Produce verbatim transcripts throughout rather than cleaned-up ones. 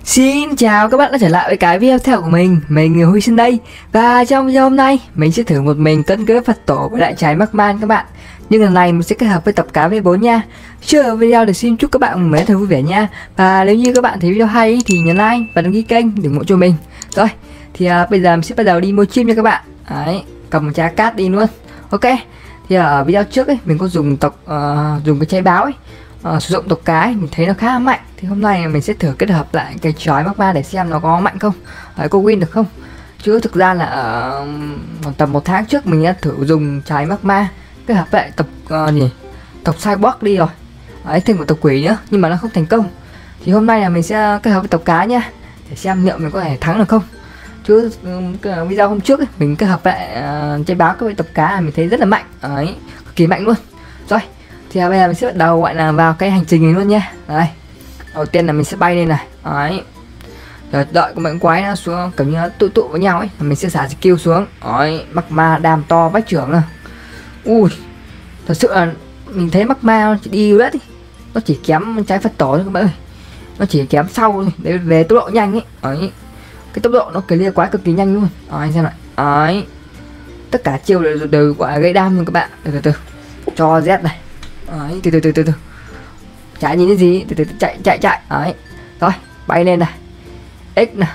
Xin chào các bạn đã trở lại với cái video theo của mình, mình là Huy Sơn đây. Và trong video hôm nay mình sẽ thử một mình cân cưới Phật tổ với lại trái Magma các bạn. Nhưng lần này mình sẽ kết hợp với tập cá V bốn nha. Chưa ở video thì xin chúc các bạn mấy thời vui vẻ nha. Và nếu như các bạn thấy video hay thì nhấn like và đăng ký kênh để ủng hộ cho mình. Rồi thì uh, bây giờ mình sẽ bắt đầu đi mua chim nha các bạn. Đấy, cầm một trái cát đi luôn. Ok. Thì ở video trước ấy mình có dùng tộc uh, dùng cái trái báo ấy. Uh, sử dụng tộc cái mình thấy nó khá là mạnh, thì hôm nay mình sẽ thử kết hợp lại cái chói Magma để xem nó có mạnh không, uh, có win được không. Chứ thực ra là ở uh, tầm một tháng trước mình đã thử dùng trái Magma kết hợp lại tộc uh, gì tộc Cyborg đi rồi, đấy, thêm một tộc quỷ nữa nhưng mà nó không thành công. Thì hôm nay là mình sẽ kết hợp với tộc cá nha, để xem liệu mình có thể thắng được không. Chứ uh, video hôm trước ấy, mình kết hợp lại uh, trái báo với tộc cá mình thấy rất là mạnh, đấy, cực kỳ mạnh luôn. Rồi thì bây giờ mình sẽ bắt đầu gọi là vào cái hành trình này luôn nha. Đây, đầu tiên là mình sẽ bay lên này, đấy, rồi đợi có mấy quái nó xuống kiểu như nó tụ tụ với nhau ấy, mình sẽ xả skill xuống. Đấy, Magma đam to vách trưởng này. Ui, thật sự là mình thấy Magma nó chỉ đi đất đi, nó chỉ kém trái Phật tổ thôi các bạn ơi, nó chỉ kém sau thôi để về tốc độ nhanh ấy. Đấy, cái tốc độ nó clear quái cực kỳ nhanh luôn. Đấy, xem lại, đấy, tất cả chiêu đều, đều gọi là gây đam luôn các bạn. Từ từ từ cho Z này. Đấy, từ từ từ từ từ chạy nhìn cái gì, từ từ, từ chạy chạy chạy. Đấy, rồi bay lên này, X này,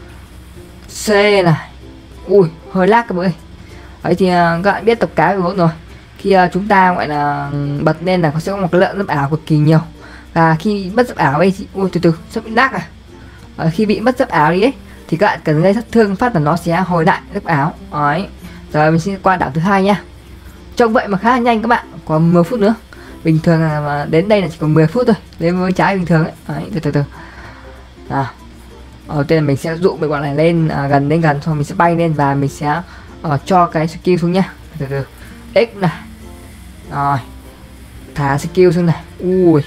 C này. Ui hơi lag các bạn ơi. Đấy thì uh, các bạn biết tộc cá V bốn rồi, khi uh, chúng ta gọi là bật lên là có sẽ có một cái lượng lớp ảo cực kỳ nhiều, và khi mất giáp ảo ấy thì, ui từ từ sắp bị lag à. Ờ, khi bị mất giáp ảo đi ấy thì các bạn cần gây sát thương phát là nó sẽ hồi lại lớp ảo. Đấy, rồi mình sẽ qua đảo thứ hai nha. Trông vậy mà khá là nhanh các bạn, còn mười phút nữa. Bình thường là mà đến đây là chỉ còn mười phút thôi, đến với trái bình thường ấy. Đấy, từ từ từ. À, đầu tiên là mình sẽ dụ mấy bọn này lên à, gần đến gần, xong mình sẽ bay lên và mình sẽ uh, cho cái skill xuống nhá. Từ từ. X này. Rồi. Thả skill xuống này. Ui.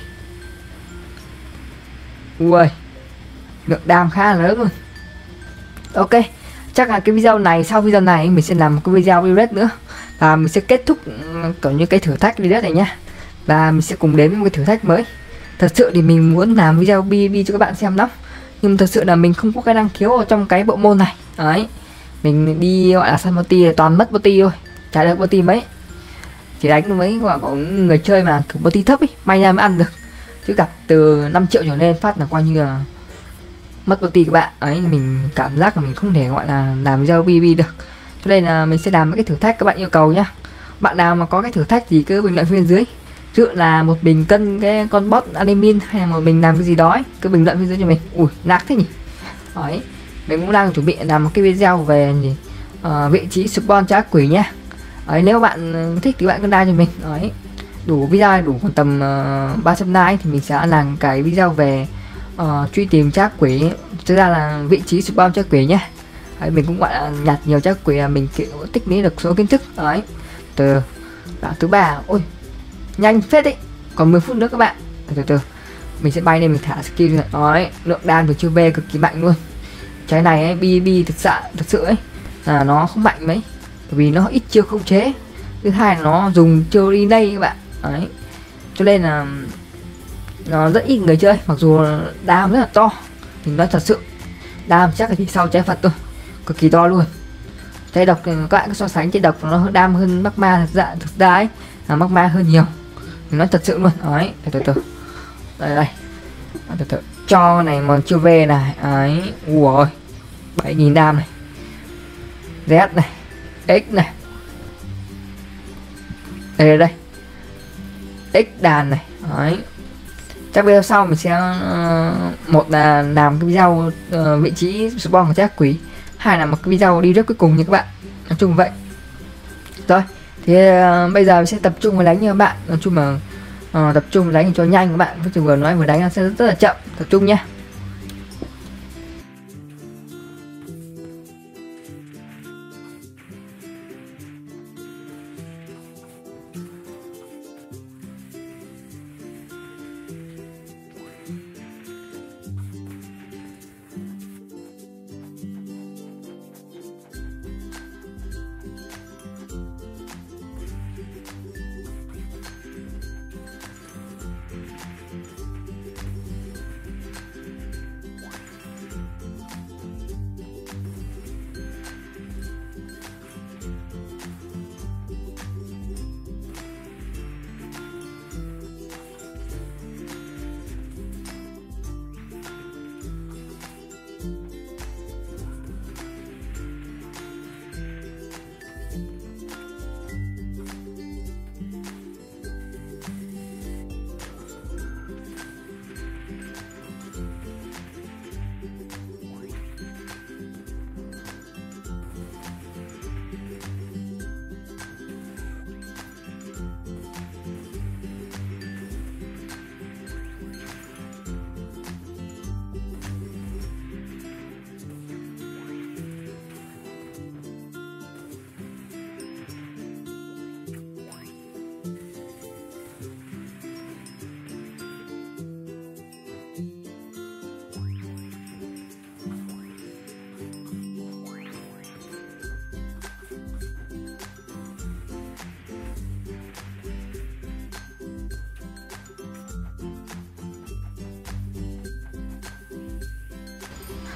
Ui. Lượng đam khá là lớn luôn. Ok. Chắc là cái video này, sau video này mình sẽ làm một cái video direct nữa, và mình sẽ kết thúc kiểu như cái thử thách direct này nhá. Và mình sẽ cùng đến với một cái thử thách mới. Thật sự thì mình muốn làm video pê vê pê cho các bạn xem lắm, nhưng thật sự là mình không có cái năng khiếu ở trong cái bộ môn này. Đấy, mình đi gọi là săn multi toàn mất multi thôi, chả được multi mấy, chỉ đánh mấy gọi có người chơi mà kiểu multi thấp ấy may ra mới ăn được, chứ gặp từ năm triệu trở lên phát là coi như là mất multi các bạn. Ấy, mình cảm giác là mình không thể gọi là làm video pê vê được, cho nên là mình sẽ làm cái thử thách các bạn yêu cầu nhá. Bạn nào mà có cái thử thách gì cứ bình luận phía dưới, ví dụ là một mình cân cái con bot admin hay là một mình làm cái gì đó ấy, cứ bình luận phía dưới cho mình. Ui nát thế nhỉ. Đấy, mình cũng đang chuẩn bị làm một cái video về gì uh, vị trí spawn trái quỷ nhá. Đấy, nếu bạn thích thì bạn cứ like cho mình. Đấy, đủ video đủ khoảng tầm uh, ba trăm like thì mình sẽ làm cái video về uh, truy tìm trái quỷ, thực ra là vị trí spawn trái quỷ nhá. Đấy, mình cũng gọi là nhặt nhiều trái quỷ là mình kiểu tích lũy được số kiến thức. Đấy, từ đoạn thứ ba. Ôi nhanh phết đấy, còn mười phút nữa các bạn. Từ từ mình sẽ bay lên, mình thả skill này. Đấy, lượng đan của chiêu V cực kỳ mạnh luôn. Trái này ấy, bê bê thực sự thực sự ấy là nó không mạnh mấy, bởi vì nó ít chiêu khống chế, thứ hai là nó dùng chiêu đi đây các bạn. Đấy, cho nên là nó rất ít người chơi, mặc dù đam rất là to. Mình nói thật sự đam chắc là chỉ sau trái Phật thôi, cực kỳ to luôn. Trái độc các bạn có so sánh, trái độc nó đam hơn Magma, thực ra thực ra ấy là Magma hơn nhiều, mình nói thật sự luôn. Đấy, từ từ đây đây, từ từ cho này một chiêu V này. Ấy, ui bảy nghìn đam này, Z này, X này, đây đây, X đàn này. Đấy, chắc video sau mình sẽ uh, một là làm cái video uh, vị trí spawn của trái quỷ, hai là một cái video đi rất cuối cùng như các bạn. Nói chung vậy. Rồi thì uh, bây giờ mình sẽ tập trung vào đánh như các bạn. Nói chung là uh, tập trung đánh cho nhanh các bạn, cái trường vừa nói vừa đánh nó sẽ rất, rất là chậm. Tập trung nhé.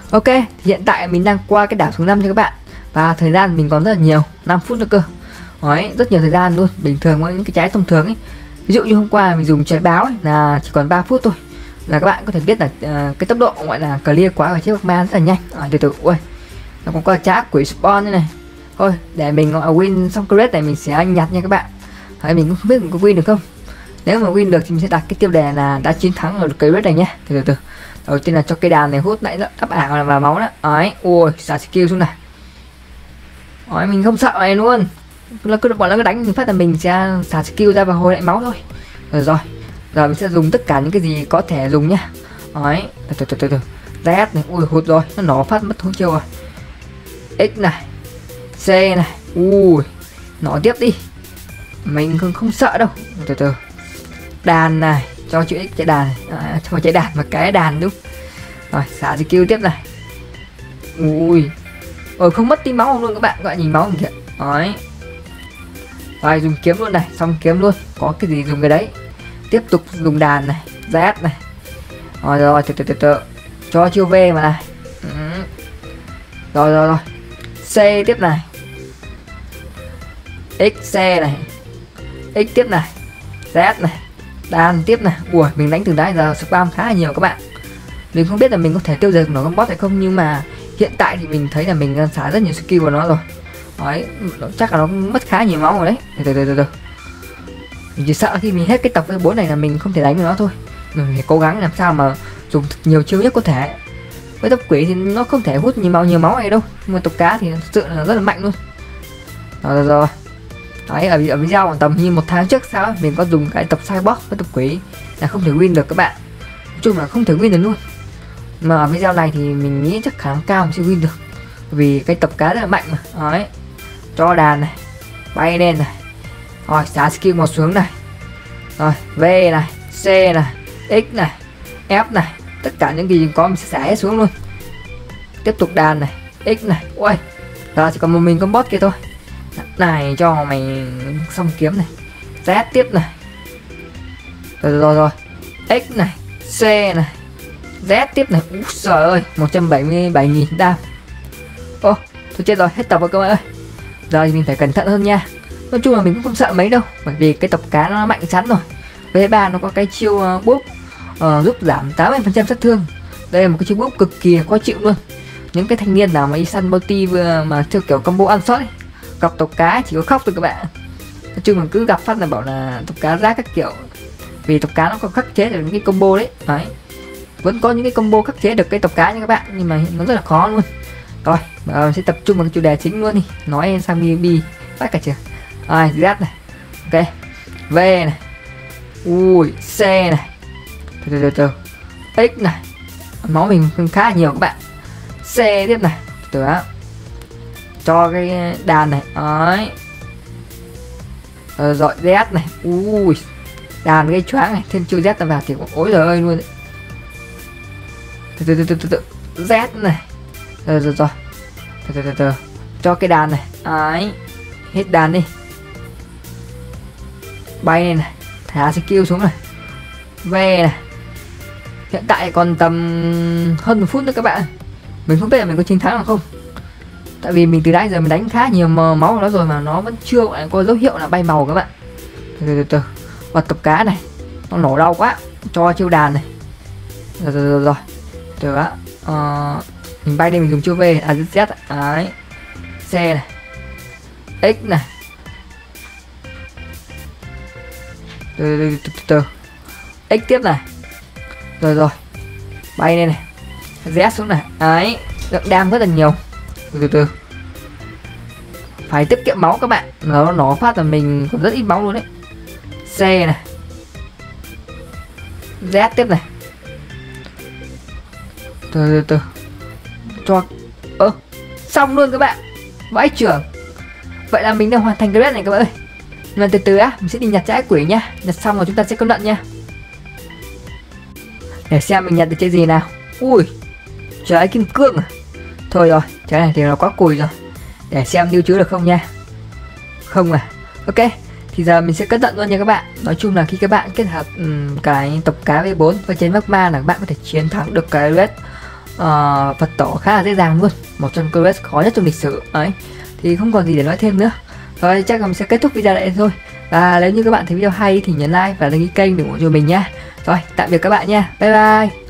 Ok, hiện tại mình đang qua cái đảo số năm cho các bạn. Và thời gian mình còn rất là nhiều, năm phút nữa cơ. Đấy, rất nhiều thời gian luôn. Bình thường với những cái trái thông thường ấy, ví dụ như hôm qua mình dùng trái báo ấy, là chỉ còn ba phút thôi, là các bạn có thể biết là uh, cái tốc độ gọi là clear quá và chiếc Magma rất là nhanh. À, từ từ, ui, nó còn có trái quỷ spawn như này. Thôi, để mình uh, win xong crate này mình sẽ nhặt nha các bạn. Đấy, mình cũng không biết mình có win được không. Nếu mà win được thì mình sẽ đặt cái tiêu đề là đã chiến thắng ở cái crate này nhé. Từ từ từ. Đầu tiên là cho cây đàn này hút lại đắp ảo và máu đó. Đấy, ui, xả skill xuống này. Đấy, mình không sợ này luôn. Nó cứ bọn nó cứ đánh mình phát là mình sẽ xả skill ra và hồi lại máu thôi. Rồi rồi. Giờ mình sẽ dùng tất cả những cái gì có thể dùng nhá. Đấy, từ từ từ từ. từ. Z này, ui hụt rồi, nó nổ phát mất hút chiêu rồi. X này. C này. Ui, nổ tiếp đi. Mình không không sợ đâu. Từ từ. Đàn này, cho chữ X chạy đàn này. À, cho chạy đàn và cái đàn đúng. Rồi, xả skill tiếp này. Ui. Ờ không mất tí máu luôn các bạn, các bạn nhìn máu mình kìa. Đấy. Rồi dùng kiếm luôn này, xong kiếm luôn. Có cái gì dùng cái đấy. Tiếp tục dùng đàn này, Z này. Rồi rồi, từ từ từ từ. Cho chiêu V mà này. Ừ. Rồi rồi rồi. C tiếp này. X C này. X tiếp này. Z này. Đàn tiếp này. Ui, mình đánh từ nãy giờ spam khá là nhiều các bạn. Mình không biết là mình có thể tiêu diệt nó con boss hay không, nhưng mà hiện tại thì mình thấy là mình xả rất nhiều skill vào nó rồi. Đấy, chắc là nó mất khá nhiều máu rồi đấy. Từ từ từ từ. Mình chỉ sợ khi mình hết cái tập với bốn này là mình không thể đánh với nó thôi. Mình phải cố gắng làm sao mà dùng nhiều chiêu nhất có thể. Với tộc quỷ thì nó không thể hút nhiều máu nhiều máu này đâu, nhưng mà tộc cá thì thực sự là rất là mạnh luôn. Rồi rồi rồi. Đấy, ở, ở video tầm như một tháng trước sao ấy, mình có dùng cái tập cyborg với tộc quỷ là không thể win được các bạn. Nói chung là không thể win được luôn. Mà ở video này thì mình nghĩ chắc khả năng cao mình sẽ win được, vì cái tập cá rất là mạnh mà. Đấy, cho đàn này, bay lên này, rồi xả skill một xuống này, rồi V này, C này, X này, F này, tất cả những gì có mình sẽ xả hết xuống luôn. Tiếp tục đàn này, X này, ui, giờ chỉ còn một mình con boss kia thôi. Này cho mày xong kiếm này, Z tiếp này, rồi rồi rồi, X này, C này, Z tiếp này. Úi trời ơi, một trăm bảy mươi bảy nghìn đam. Ô, tôi chết rồi, hết tập rồi các bạn ơi. Giờ thì mình phải cẩn thận hơn nha. Nói chung là mình cũng không sợ mấy đâu, bởi vì cái tập cá nó mạnh chắn rồi. V ba nó có cái chiêu uh, búp uh, giúp giảm tám mươi phần trăm sát thương. Đây là một cái chiêu búp cực kỳ khó chịu luôn. Những cái thanh niên nào mà đi săn bounty vừa mà theo kiểu combo ăn shot ấy, gặp tộc cá chỉ có khóc thôi các bạn. Nói chung là cứ gặp phát là bảo là tộc cá rác các kiểu, vì tộc cá nó còn khắc chế được những cái combo đấy. Đấy, vẫn có những cái combo khắc chế được cái tộc cá nha các bạn, nhưng mà nó rất là khó luôn. Rồi, mình sẽ tập trung vào cái chủ đề chính luôn đi, nói sang bê bê bắt cả trường. Rồi, Z này, ok, V này, ui, C này, từ từ từ, X này, máu mình khá là nhiều các bạn. C tiếp này, từ đó, cho cái đàn này, đấy, rồi, rồi Z này, ui, đàn gây choáng này, thêm chiêu Z vào thì ối giời ơi luôn đấy. Từ từ từ từ từ, Z này, rồi rồi rồi, từ từ từ từ, cho cái đàn này, đấy, hết đàn đi, bay này này, thả skill xuống này, V này. Hiện tại còn tầm hơn một phút nữa các bạn. Mình không biết là mình có chiến thắng không, tại vì mình từ nãy giờ mình đánh khá nhiều máu của nó rồi mà nó vẫn chưa có dấu hiệu là bay màu các bạn. Từ từ từ, và tập cá này nó nổ đau quá, cho chiêu đàn này, rồi rồi rồi, rồi. Từ đó, uh, mình bay đây mình dùng chiêu V, à Z, đấy, C này, X này, từ từ từ, từ, từ. X tiếp này, rồi rồi, bay lên này, Z xuống này, đấy, lượng đam rất là nhiều. Từ từ từ, phải tiết kiệm máu các bạn, nó nó phát là mình còn rất ít máu luôn đấy. C này, Z tiếp này, từ từ từ, cho ơ ờ, xong luôn các bạn, vãi trưởng. Vậy là mình đã hoàn thành cái red này các bạn ơi. Nhưng mà từ từ á, mình sẽ đi nhặt trái quỷ nhá, nhặt xong rồi chúng ta sẽ công nhận nha, để xem mình nhặt được cái gì nào. Ui, trái kim cương à? Thôi rồi, trái này thì nó quá cùi rồi, để xem lưu trữ được không nha. Không à, ok, thì giờ mình sẽ cẩn thận luôn nha các bạn. Nói chung là khi các bạn kết hợp um, cái tộc cá V bốn với trên Magma là các bạn có thể chiến thắng được cái red uh, Phật tổ khá là dễ dàng luôn, một trong quest khó nhất trong lịch sử ấy. Thì không còn gì để nói thêm nữa. Rồi chắc là mình sẽ kết thúc video lại thôi. Và nếu như các bạn thấy video hay thì nhấn like và đăng ký kênh để ủng hộ cho mình nha. Rồi tạm biệt các bạn nha, bye bye.